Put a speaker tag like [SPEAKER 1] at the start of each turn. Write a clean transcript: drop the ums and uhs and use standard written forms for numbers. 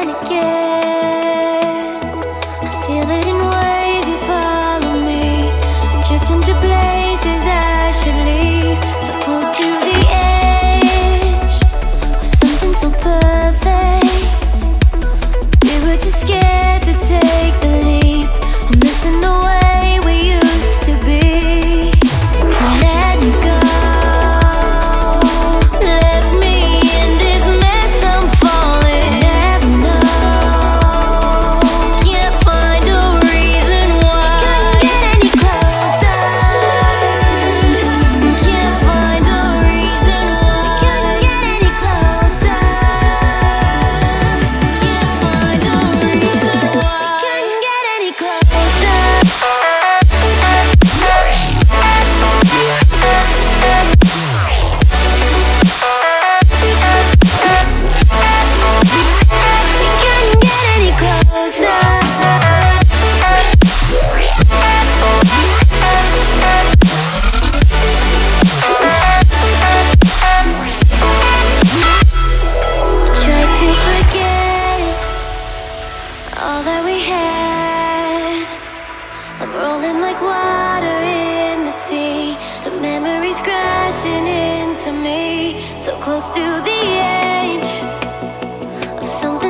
[SPEAKER 1] and again. I feel it in waves, you follow me, drifting to places I should leave. So close to the edge of something so perfect. We were too scared to take the leap. I'm missing the way we used to be. Let me go. Left me in this mess, I'm falling. Never know. Can't find a reason why. Couldn't get any closer. Can't find a reason why. Couldn't get any closer. Can't find a reason why. Couldn't get any closer. Couldn't get any closer. Try to forget all that we had. I'm rolling like water in the sea. The memories crashing into me. So close to the edge of something